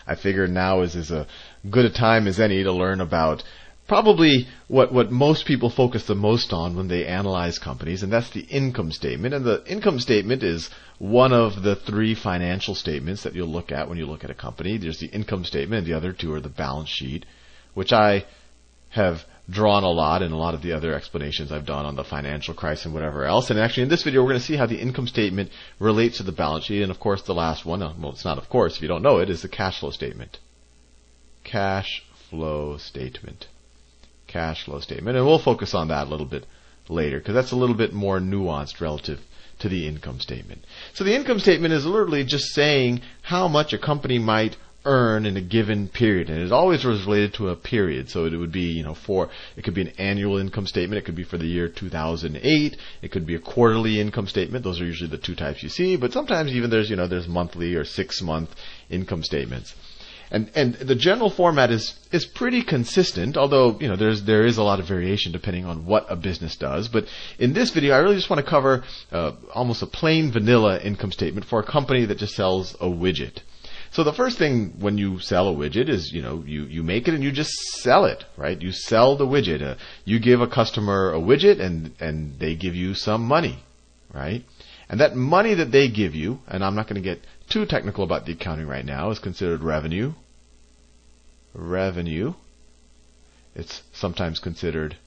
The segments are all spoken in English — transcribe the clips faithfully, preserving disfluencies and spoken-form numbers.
I figured now is, is a good a time as any to learn about probably what, what most people focus the most on when they analyze companies, and that's the income statement. And the income statement is one of the three financial statements that you'll look at when you look at a company. There's the income statement, and the other two are the balance sheet, which I have drawn a lot in a lot of the other explanations I've done on the financial crisis and whatever else. And actually in this video we're going to see how the income statement relates to the balance sheet. And of course the last one, well it's not of course if you don't know it, is the cash flow statement. Cash flow statement. Cash flow statement. And we'll focus on that a little bit later because that's a little bit more nuanced relative to the income statement. So the income statement is literally just saying how much a company might earn in a given period, and it always was related to a period. So it would be, you know, for it could be an annual income statement. It could be for the year two thousand eight. It could be a quarterly income statement. Those are usually the two types you see. But sometimes even there's, you know, there's monthly or six month income statements. And and the general format is is pretty consistent, although, you know, there's there is a lot of variation depending on what a business does. But in this video, I really just want to cover uh, almost a plain vanilla income statement for a company that just sells a widget. So the first thing when you sell a widget is, you know, you, you make it and you just sell it, right? You sell the widget. Uh, you give a customer a widget and, and they give you some money, right? And that money that they give you, and I'm not going to get too technical about the accounting right now, is considered revenue. Revenue. It's sometimes considered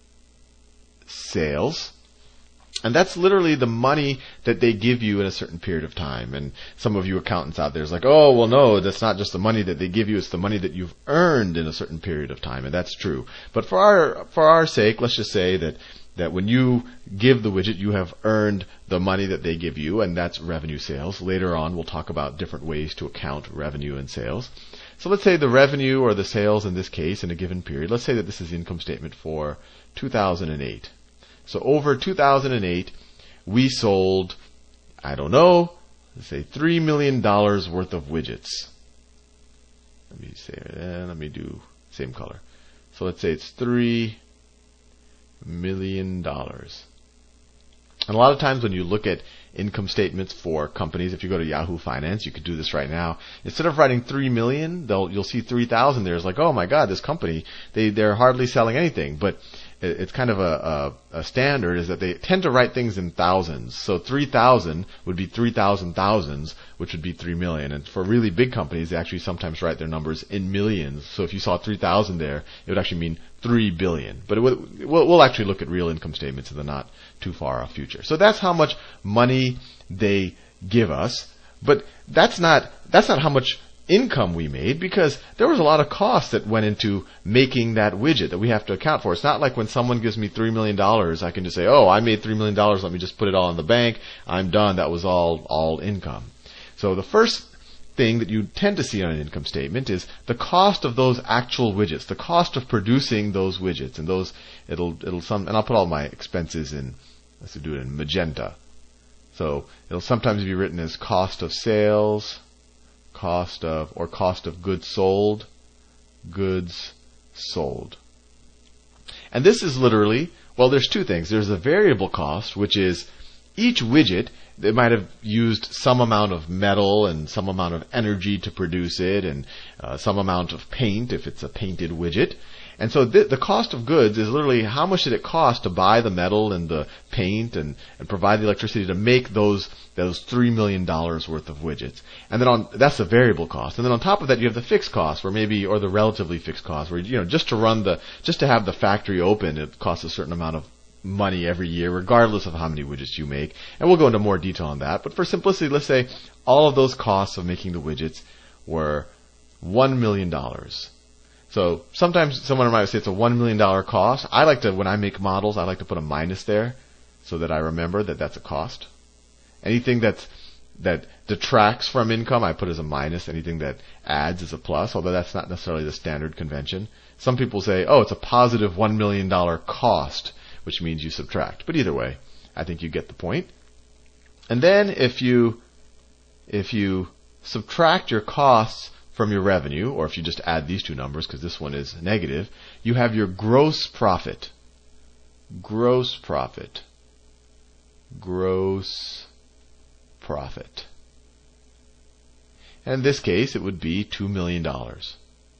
sales. And that's literally the money that they give you in a certain period of time. And some of you accountants out there is like, oh, well, no, that's not just the money that they give you. It's the money that you've earned in a certain period of time. And that's true. But for our, for our sake, let's just say that, that when you give the widget, you have earned the money that they give you, and that's revenue sales. Later on, we'll talk about different ways to account revenue and sales. So let's say the revenue or the sales in this case in a given period, let's say that this is the income statement for two thousand eight. So over two thousand eight, we sold, I don't know, let's say three million dollars worth of widgets. Let me say, uh, let me do same color. So let's say it's three million dollars. And a lot of times when you look at income statements for companies, if you go to Yahoo Finance, you could do this right now. Instead of writing three million, they'll, you'll see three thousand there. It's like, oh my God, this company, they, they're hardly selling anything. But it's kind of a, a, a standard is that they tend to write things in thousands. So three thousand would be three thousand thousands, which would be three million. And for really big companies, they actually sometimes write their numbers in millions. So if you saw three thousand there, it would actually mean three billion. But it would, we'll, we'll actually look at real income statements in the not too far off future. So that's how much money they give us. But that's not, that's not how much income we made, because there was a lot of costs that went into making that widget that we have to account for. It's not like when someone gives me three million dollars, I can just say, oh, I made three million dollars, let me just put it all in the bank, I'm done, that was all, all income. So the first thing that you tend to see on an income statement is the cost of those actual widgets, the cost of producing those widgets, and those, it'll, it'll some, and I'll put all my expenses in, let's do it in magenta. So it'll sometimes be written as cost of sales, cost of, or cost of goods sold, goods sold. And this is literally, well, there's two things. There's a variable cost, which is each widget, they might have used some amount of metal and some amount of energy to produce it, and uh, some amount of paint if it's a painted widget. And so th- the cost of goods is literally how much did it cost to buy the metal and the paint and, and provide the electricity to make those those three million dollars worth of widgets. And then on that's the variable cost. And then on top of that you have the fixed cost, where maybe, or the relatively fixed cost, where, you know, just to run the, just to have the factory open, it costs a certain amount of money every year, regardless of how many widgets you make. And we'll go into more detail on that. But for simplicity, let's say all of those costs of making the widgets were one million dollars. So sometimes someone might say it's a one million dollars cost. I like to, when I make models, I like to put a minus there so that I remember that that's a cost. Anything that's, that detracts from income, I put as a minus. Anything that adds is a plus, although that's not necessarily the standard convention. Some people say, oh, it's a positive one million dollars cost, which means you subtract. But either way, I think you get the point. And then if you, if you subtract your costs from your revenue, or if you just add these two numbers, because this one is negative, you have your gross profit. Gross profit. Gross profit. And in this case, it would be two million dollars.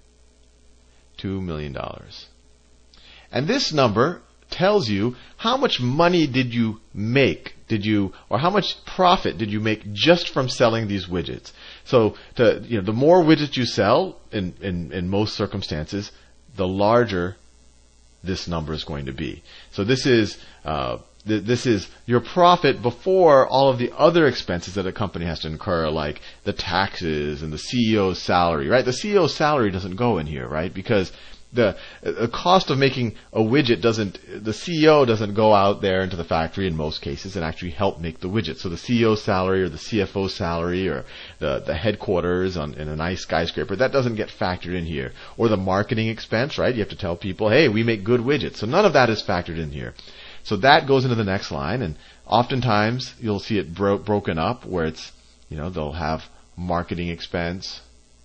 two million dollars. And this number tells you how much money did you make, did you, or how much profit did you make just from selling these widgets. So, to, you know, the more widgets you sell, in, in, in most circumstances, the larger this number is going to be. So this is uh, th- this is your profit before all of the other expenses that a company has to incur, like the taxes and the C E O's salary, right? The C E O's salary doesn't go in here, right? Because the, the cost of making a widget doesn't, the C E O doesn't go out there into the factory in most cases and actually help make the widget. So the C E O's salary or the C F O's salary or the, the headquarters on, in a nice skyscraper, that doesn't get factored in here. Or the marketing expense, right? You have to tell people, hey, we make good widgets. So none of that is factored in here. So that goes into the next line, and oftentimes you'll see it bro- broken up where it's, you know, they'll have marketing expense,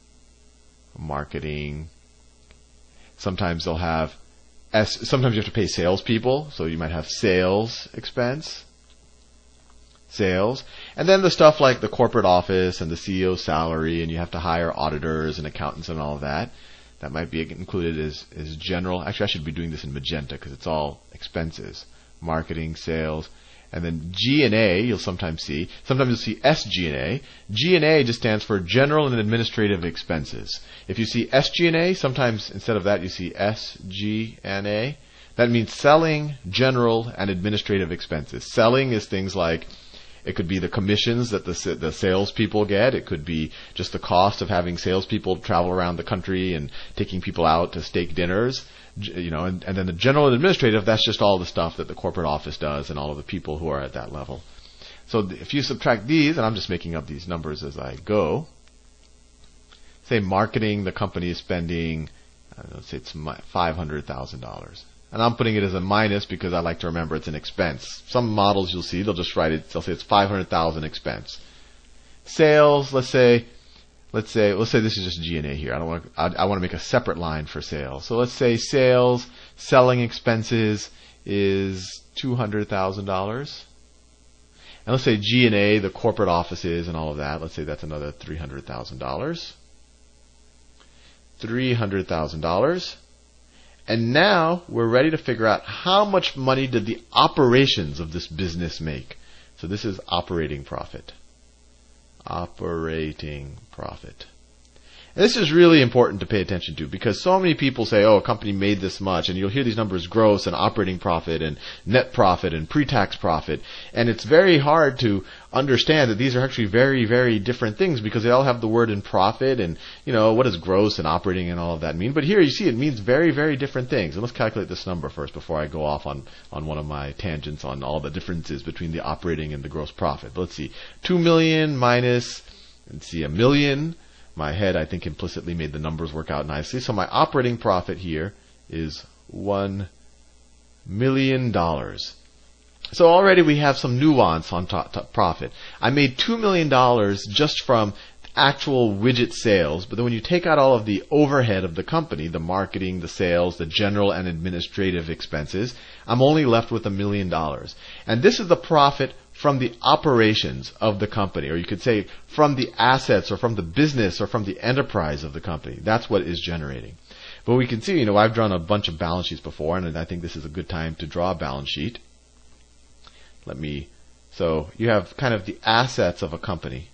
marketing. Sometimes they'll have, S, sometimes you have to pay salespeople, so you might have sales expense, sales, and then the stuff like the corporate office and the C E O's salary, and you have to hire auditors and accountants and all of that. That might be included as, as general. Actually, I should be doing this in magenta because it's all expenses, marketing, sales. And then G and A, you'll sometimes see. Sometimes you'll see S G and A. G and A just stands for General and Administrative Expenses. If you see S G and A, sometimes instead of that you see S G and A. That means Selling, General, and Administrative Expenses. Selling is things like, it could be the commissions that the the salespeople get. It could be just the cost of having salespeople travel around the country and taking people out to steak dinners. You know, and, and then the general and administrative, that's just all the stuff that the corporate office does and all of the people who are at that level. So if you subtract these, and I'm just making up these numbers as I go, say marketing, the company is spending, I don't know, let's say it's five hundred thousand dollars. And I'm putting it as a minus because I like to remember it's an expense. Some models you'll see, they'll just write it, they'll say it's five hundred thousand dollars expense. Sales, let's say, Let's say, let's say this is just G and A here. I don't want to, I, I want to make a separate line for sales. So let's say sales, selling expenses is two hundred thousand dollars. And let's say G and A, the corporate offices and all of that, let's say that's another three hundred thousand dollars. three hundred thousand dollars. And now we're ready to figure out how much money did the operations of this business make. So this is operating profit. Operating profit. And this is really important to pay attention to because so many people say, oh, a company made this much, and you'll hear these numbers gross and operating profit and net profit and pre-tax profit, and it's very hard to understand that these are actually very, very different things because they all have the word in profit and, you know, what does gross and operating and all of that mean? But here you see it means very, very different things. And let's calculate this number first before I go off on, on one of my tangents on all the differences between the operating and the gross profit. But let's see, two million minus, let's see, a million. My head, I think, implicitly made the numbers work out nicely. So my operating profit here is one million dollars. So already we have some nuance on top, top profit. I made two million dollars just from actual widget sales, but then when you take out all of the overhead of the company, the marketing, the sales, the general and administrative expenses, I'm only left with a million dollars. And this is the profit from the operations of the company, or you could say from the assets or from the business or from the enterprise of the company. That's what is generating. But we can see, you know, I've drawn a bunch of balance sheets before, and I think this is a good time to draw a balance sheet. Let me, so you have kind of the assets of a company.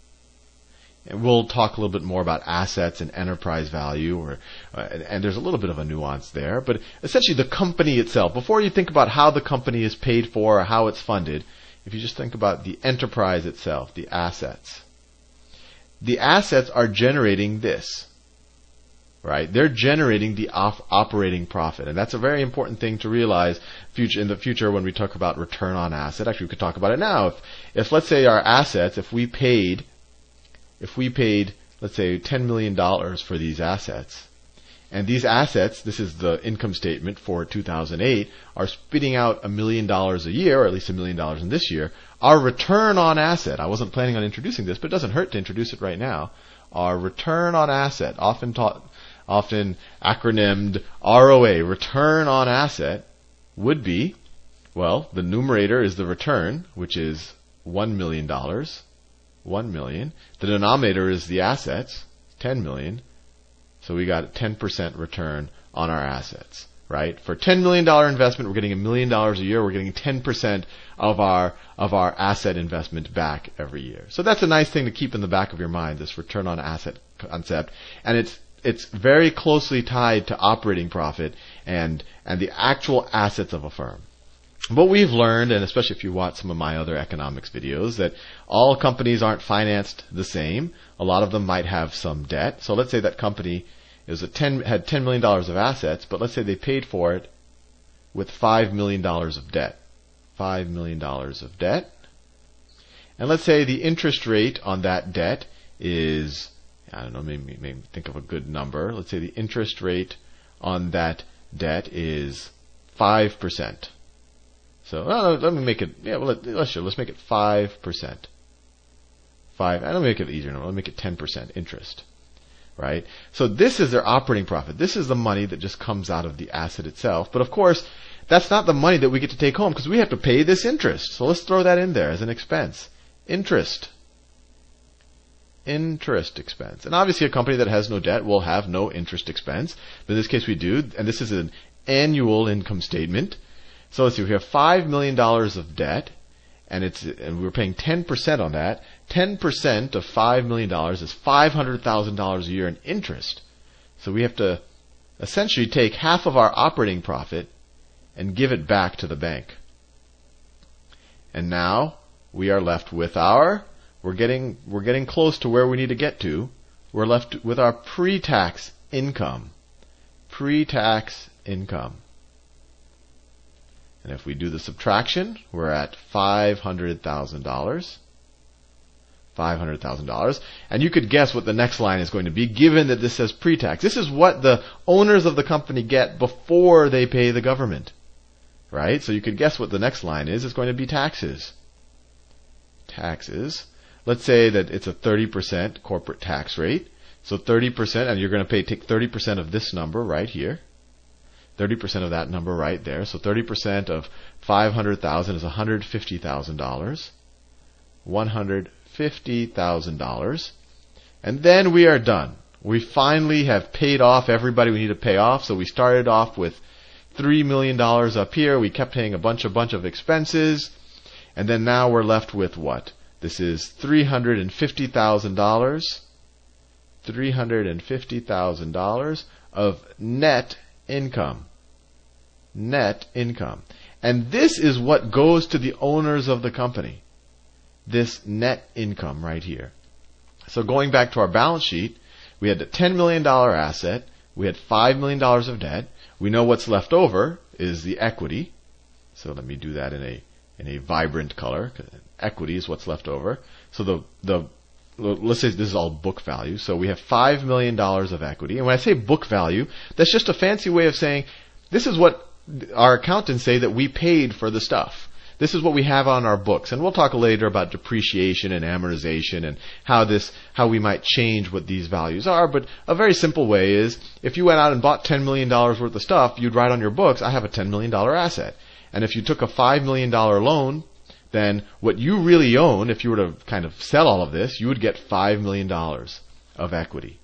And we'll talk a little bit more about assets and enterprise value, or uh, and, and there's a little bit of a nuance there. But essentially the company itself, before you think about how the company is paid for or how it's funded, if you just think about the enterprise itself, the assets, the assets are generating this, right? They're generating the op- operating profit. And that's a very important thing to realize future in the future when we talk about return on asset. Actually, we could talk about it now. If, if let's say our assets, if we paid, if we paid, let's say ten million dollars for these assets, and these assets, this is the income statement for two thousand eight, are spitting out a million dollars a year, or at least a million dollars in this year. Our return on asset, I wasn't planning on introducing this, but it doesn't hurt to introduce it right now. Our return on asset, often taught, often acronymed R O A, return on asset, would be, well, the numerator is the return, which is one million dollars. one million. The denominator is the assets, ten million. So we got a ten percent return on our assets, right? For a ten million dollars investment, we're getting a million dollars a year. We're getting ten percent of our of our asset investment back every year. So that's a nice thing to keep in the back of your mind, this return on asset concept. And it's it's very closely tied to operating profit and and the actual assets of a firm. But we've learned, and especially if you watch some of my other economics videos, that all companies aren't financed the same. A lot of them might have some debt. So let's say that company is a ten, had ten million dollars of assets, but let's say they paid for it with five million dollars of debt. five million dollars of debt. And let's say the interest rate on that debt is, I don't know, maybe, maybe think of a good number. Let's say the interest rate on that debt is five percent. So uh, let me make it, yeah, well, let, let's, let's make it five percent. five, I don't make it easier, no, let me make it ten percent interest. Right? So this is their operating profit. This is the money that just comes out of the asset itself. But of course, that's not the money that we get to take home because we have to pay this interest. So let's throw that in there as an expense. Interest. Interest expense. And obviously a company that has no debt will have no interest expense. But in this case we do, and this is an annual income statement. So let's see, we have five million dollars of debt, and it's and we're paying ten percent on that. ten percent of five million dollars is five hundred thousand dollars a year in interest. So we have to essentially take half of our operating profit and give it back to the bank. And now we are left with our, we're getting, we're getting close to where we need to get to. We're left with our pre-tax income. Pre-tax income. And if we do the subtraction, we're at five hundred thousand dollars. five hundred thousand dollars. And you could guess what the next line is going to be, given that this says pre-tax. This is what the owners of the company get before they pay the government. Right? So you could guess what the next line is. It's going to be taxes. Taxes. Let's say that it's a thirty percent corporate tax rate. So thirty percent, and you're going to pay take thirty percent of this number right here. thirty percent of that number right there. So thirty percent of five hundred thousand dollars is one hundred fifty thousand dollars. one hundred fifty thousand dollars. And then we are done. We finally have paid off everybody we need to pay off. So we started off with three million dollars up here. We kept paying a bunch, a bunch of expenses. And then now we're left with what? This is three hundred fifty thousand dollars. three hundred fifty thousand dollars of net income. Net income. And this is what goes to the owners of the company. This net income right here. So going back to our balance sheet, we had a ten million dollars asset. We had five million dollars of debt. We know what's left over is the equity. So let me do that in a in a vibrant color. Equity is what's left over. So the the let's say this is all book value. So we have five million dollars of equity. And when I say book value, that's just a fancy way of saying this is what our accountants say that we paid for the stuff. This is what we have on our books. And we'll talk later about depreciation and amortization and how this, how we might change what these values are. But a very simple way is if you went out and bought ten million dollars worth of stuff, you'd write on your books, I have a ten million dollars asset. And if you took a five million dollars loan, then what you really own, if you were to kind of sell all of this, you would get five million dollars of equity.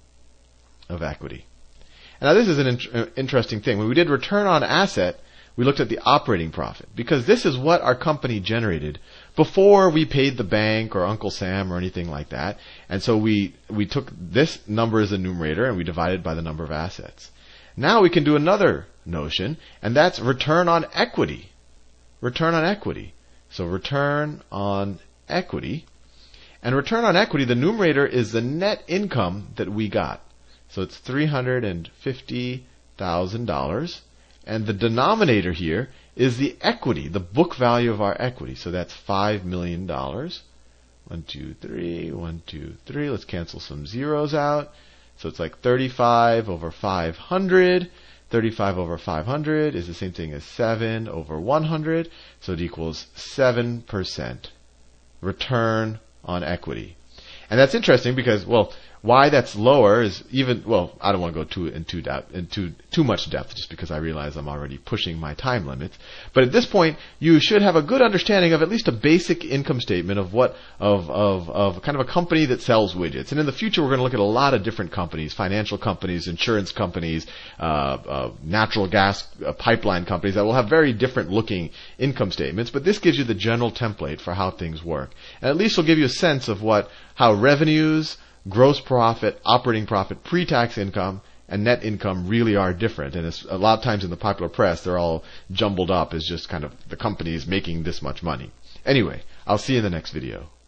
Of equity. Now this is an in- interesting thing. When we did return on asset, we looked at the operating profit because this is what our company generated before we paid the bank or Uncle Sam or anything like that. And so we, we took this number as a numerator and we divided by the number of assets. Now we can do another notion, and that's return on equity. Return on equity. So return on equity. And return on equity, the numerator is the net income that we got. So it's three hundred fifty thousand dollars. And the denominator here is the equity, the book value of our equity. So that's five million dollars. One, two, three, one, two, three. Let's cancel some zeros out. So it's like thirty-five over five hundred. thirty-five over five hundred is the same thing as seven over one hundred. So it equals seven percent return on equity. And that's interesting because, well, why that's lower is even, well, I don't want to go too into depth, into too much depth just because I realize I'm already pushing my time limits. But at this point, you should have a good understanding of at least a basic income statement of what, of, of, of kind of a company that sells widgets. And in the future, we're going to look at a lot of different companies, financial companies, insurance companies, uh, uh, natural gas uh, pipeline companies that will have very different looking income statements. But this gives you the general template for how things work. And at least will give you a sense of what, how revenues, gross profit, operating profit, pre-tax income, and net income really are different. And it's, a lot of times in the popular press, they're all jumbled up as just kind of the companies making this much money. Anyway, I'll see you in the next video.